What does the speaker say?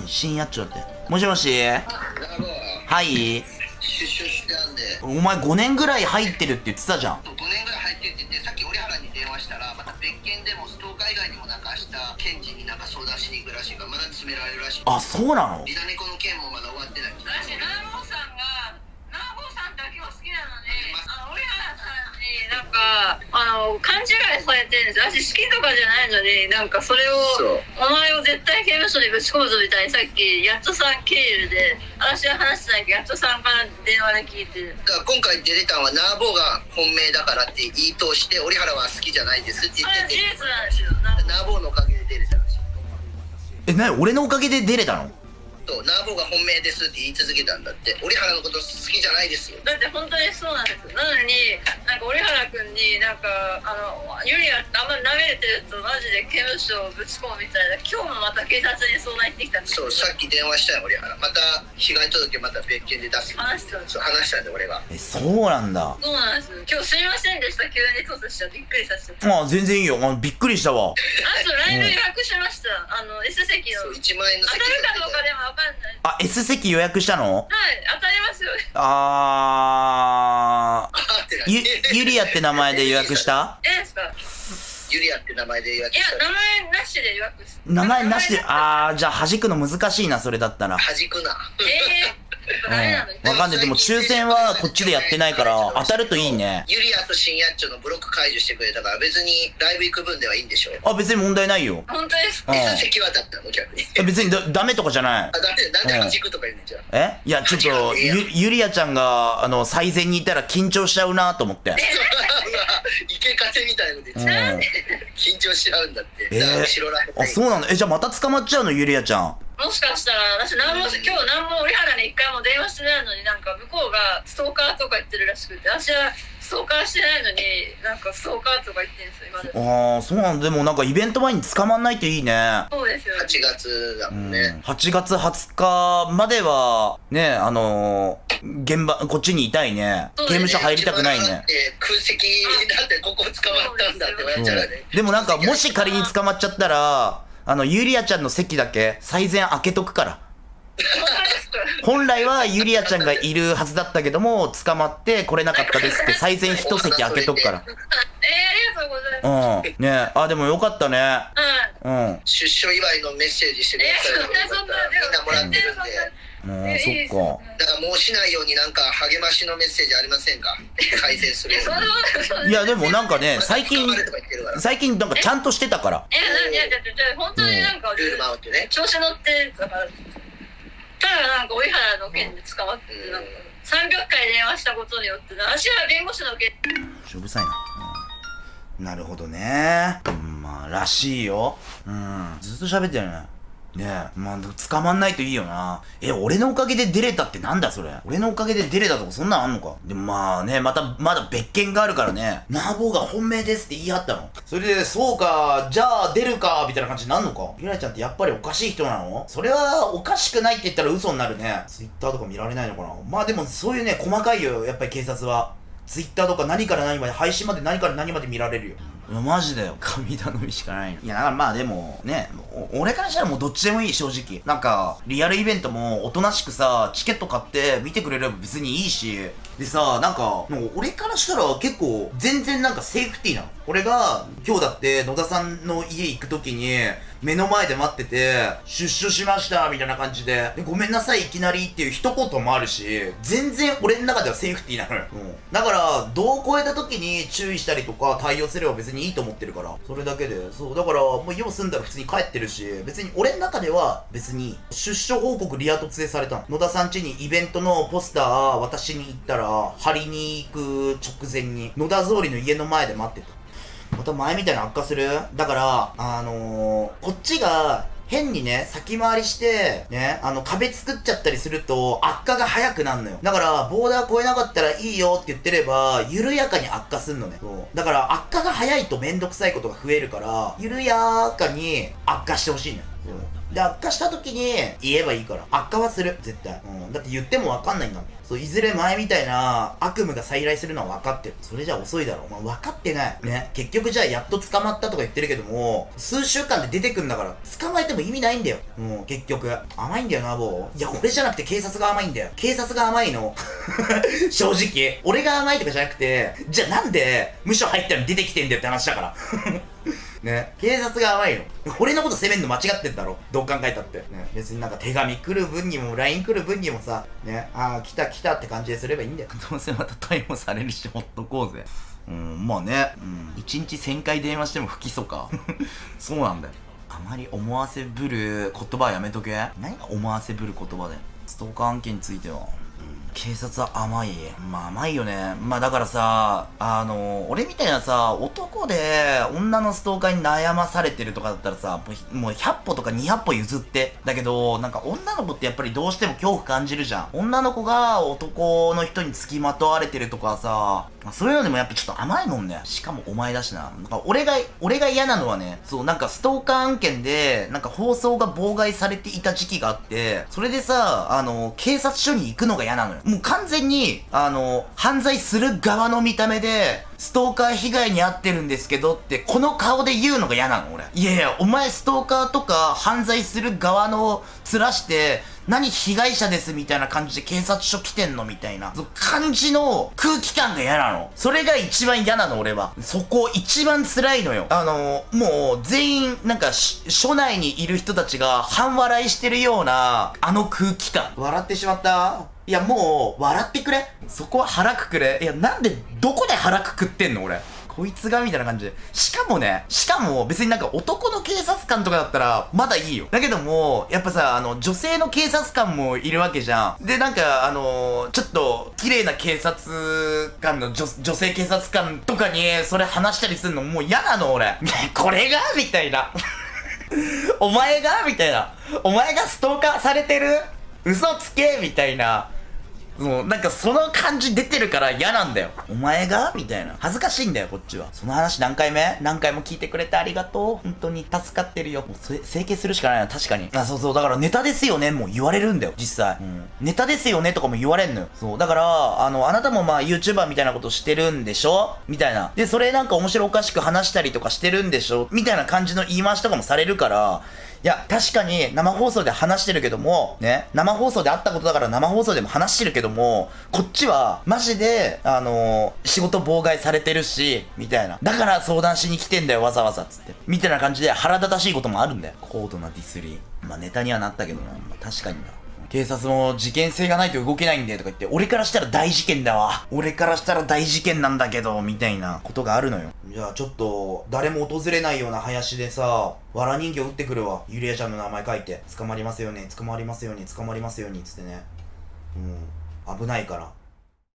深夜っちょだって。もしもし。はい。 出所してたんで。 お前5年ぐらい入ってるって言ってたじゃん。 5年ぐらい入ってって言って、さっき折原に電話したら、また別件でもストーカー以外にもなんか明日検事になんか相談しに行くらしいから、まだ詰められるらしい。 あ、そうなの？ リナネコの件もまだ終わってない。 私ナーボーさんだけは好きなので、折原さんになんか勘違いされてるんですよ。私好きとかじゃないのに、なんかそれをお前を絶対刑務所にぶち込むぞみたいにさっきやっとさん経由で私は話してないけど、やっとさんから電話で聞いてる。 だから今回出てたのはナーボーが本命だからって言い通して、折原は好きじゃないですって言ってて、 事実なんですよ。 ナーボーのおかげで出れたらしい。 なに、俺のおかげで出れたの？ ナーボーが本命ですって言い続けたんだって。折原のこと好きじゃないですよ。 だって本当にそうなんですよ。なのになんか折原君になんかユリアってあんまり舐めれてるとマジで刑務所をぶち込むみたいな。今日もまた警察に相談行ってきたんですそう、さっき電話したよ折原。また被害届また別件で出す。 話したんです。 そう話したんで俺が。 そうなんだ。 そうなんです。今日すいませんでした。急に突しちゃってびっくりさせちゃった。 全然いいよ。びっくりしたわ。 あとライブ予約しました。S 席の。 そう、1万円の席当たるかどうかでもわかんない。 あ、S 席予約したの？ はい、当たりますよ。 ユリアって名前で予約した？ ですか？ ユリアって名前で予約いや、 した。 名前なしで予約す。 名前なしで、じゃあ弾くの難しいな、それだったら。 弾くな。 ダメなのに。 わかんない。でも抽選はこっちでやってないから、当たるといいね。 ユリアと深夜っちょのブロック解除してくれたから、別にライブ行く分ではいいんでしょ。 別に問題ないよ。 本当ですか ？S 席はだったの逆に。 別にダメとかじゃない。 ダメ、なんで弾くとか言うんじゃん。 いや、ちょっと、ユリアちゃんが、最前にいたら緊張しちゃうなと思って。 イケカテみたいなこと言ってた。緊張しちゃうんだって。 そうなんだ。じゃあまた捕まっちゃうの、ユリアちゃん。 もしかしたら私今日何も折原に一回も電話してないのに、なんか向こうがストーカーとか言ってるらしくて、私はストーカーしてないのになんかストーカーとか言ってるんですよ今で。 そうなんだ。でもなんかイベント前に捕まんないといいね。 そうですよ。 8月だもんね。 8月20日まではね、現場こっちにいたいね。刑務所入りたくないね。 空席だってここ捕まったんだって言われちゃうね。 でもなんかもし仮に捕まっちゃったら、ユリアちゃんの席だけ最前開けとくから。本来はユリアちゃんがいるはずだったけども、捕まって来れなかったですって最前一席開けとくから。 ありがとうございます。 ねでもよかったね。 出所祝いのメッセージしてください。みんなもらってるんで。 そっか。 だからもうしないようになんか励ましのメッセージありませんか？改善するように。 いやでもなんかね、最近なんかちゃんとしてたから。 いや本当になんかルール守ってね。 調子乗ってたから。ただなんか折原の件で捕まって、なんか300回電話したことによって私は弁護士の件。 しょぶさいな。なるほどね。らしいよ。ずっと喋ってるね。捕まんないといいよな。俺のおかげで出れたってなんだそれ。俺のおかげで出れたとかそんなんあんのか。でもまだ別件があるからね。ナーボーが本命ですって言い張ったの。それで、そうか、じゃあ出るか、みたいな感じになんのか。ゆらちゃんってやっぱりおかしい人なの？それはおかしくないって言ったら嘘になるね。ツイッターとか見られないのかな。でもそういうね、細かいよ、やっぱり警察は。ツイッターとか何から何まで、配信まで何から何まで見られるよ。マジだよ。神頼みしかない。いや、でも、ね、俺からしたらもうどっちでもいい、正直。なんか、リアルイベントもおとなしくさ、チケット買って見てくれれば別にいいし。でさ、なんか、俺からしたら結構、全然なんかセーフティーなの。俺が、今日だって野田さんの家行くときに、目の前で待ってて、出所しました、みたいな感じで、ごめんなさい、いきなりっていう一言もあるし、全然俺の中ではセーフティーなのよ。だから、度を超えた時に注意したりとか対応すれば別にいいと思ってるから。それだけで。だから、もう家を住んだら普通に帰ってるし、別に俺の中では別に、出所報告リア突でされたの。野田さん家にイベントのポスター渡しに行ったら、貼りに行く直前に、野田総理の家の前で待ってた。また前みたいな悪化する？だから、こっちが変にね、先回りして、ね、壁作っちゃったりすると悪化が早くなるのよ。だから、ボーダー越えなかったらいいよって言ってれば、緩やかに悪化すんのね。だから、悪化が早いとめんどくさいことが増えるから、緩やかに悪化してほしいのよ。 で、悪化した時に言えばいいから。悪化はする。絶対。だって言ってもわかんないんだもん。そう、いずれ前みたいな悪夢が再来するのは分かってる。それじゃ遅いだろ。分かってない。ね。結局じゃあやっと捕まったとか言ってるけども、数週間で出てくんだから、捕まえても意味ないんだよ。結局。甘いんだよな、ボー。いや、俺じゃなくて警察が甘いんだよ。警察が甘いの。正直。俺が甘いとかじゃなくて、じゃあなんで、無所入ったのに出てきてんだよって話だから。ね、警察が甘いの。俺のこと責めんの間違ってんだろ。どう考えたって。ね、別になんか手紙来る分にも、LINE 来る分にもさ、ね、来た来たって感じですればいいんだよ。どうせまた逮捕されるし、ほっとこうぜ。まあね、1日1000回電話しても不起訴か。そうなんだよ。あまり思わせぶる言葉はやめとけ。何が思わせぶる言葉で。ストーカー案件については。警察は甘い。まあ甘いよね。まあだからさ、俺みたいなさ、男で女のストーカーに悩まされてるとかだったらさ、もう100歩とか200歩譲って。だけど、なんか女の子ってやっぱりどうしても恐怖感じるじゃん。女の子が男の人に付きまとわれてるとかさ、そういうのでもやっぱちょっと甘いもんね。しかもお前だしな。なんか俺が嫌なのはね、そうなんかストーカー案件で、なんか放送が妨害されていた時期があって、それでさ、警察署に行くのが嫌なのよ。もう完全に、犯罪する側の見た目で、ストーカー被害に遭ってるんですけどって、この顔で言うのが嫌なの、俺。いやいや、お前ストーカーとか犯罪する側の面して、何被害者ですみたいな感じで警察署来てんのみたいな感じの空気感が嫌なの。それが一番嫌なの、俺は。そこ一番辛いのよ。もう全員なんか署内にいる人たちが半笑いしてるような空気感。笑ってしまった。いやもう笑ってくれ。そこは腹くくれ。いやなんでどこで腹くくってんの俺。こいつがみたいな感じで。しかも別になんか男の警察官とかだったらまだいいよ。だけども、やっぱさ、女性の警察官もいるわけじゃん。で、なんかちょっと綺麗な警察官の女性警察官とかにそれ話したりするのもう嫌なの俺。これがみたいな。お前がみたいな。お前がストーカーされてる？嘘つけみたいな。もうなんかその感じ出てるから嫌なんだよ。お前がみたいな。恥ずかしいんだよ、こっちは。その話何回も聞いてくれてありがとう。本当に助かってるよ。もう整形するしかないな、確かに。そう。だからネタですよね、もう言われるんだよ、実際。ネタですよねとかも言われんのよ。そう。だから、あなたもまあ YouTuber みたいなことしてるんでしょみたいな。で、それなんか面白おかしく話したりとかしてるんでしょみたいな感じの言い回しとかもされるから、いや、確かに生放送で話してるけども、ね、生放送であったことだから生放送でも話してるけども、こっちは、マジで、仕事妨害されてるし、みたいな。だから相談しに来てんだよ、わざわざ、つって。みたいな感じで腹立たしいこともあるんだよ。高度なディスり。まあ、ネタにはなったけどな。まあ、確かにな。警察も事件性がないと動けないんでとか言って、俺からしたら大事件だわ。俺からしたら大事件なんだけど、みたいなことがあるのよ。じゃあちょっと、誰も訪れないような林でさ、わら人形撃ってくるわ。ゆりえちゃんの名前書いて。捕まりますよね、捕まりますように、捕まりますように、つってね。危ないから。